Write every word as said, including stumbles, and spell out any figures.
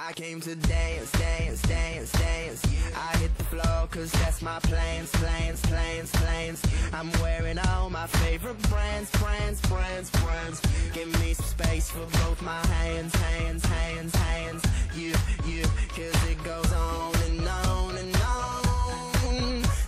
I came to dance, dance, dance, dance. I hit the floor cause that's my plans, plans, plans, plans. I'm wearing all my favorite brands, brands, brands, brands. Give me some space for both my hands, hands, hands, hands. You, you, cause it goes on and on and on.